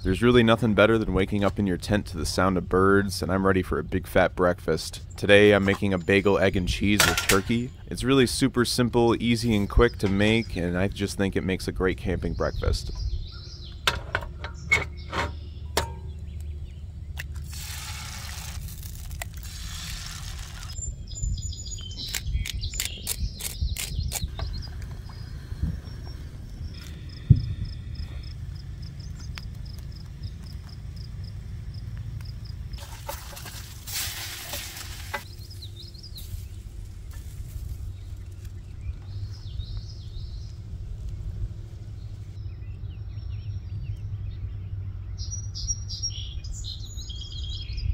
There's really nothing better than waking up in your tent to the sound of birds, and I'm ready for a big fat breakfast. Today I'm making a bagel, egg, and cheese with turkey. It's really super simple, easy, and quick to make, and I just think it makes a great camping breakfast.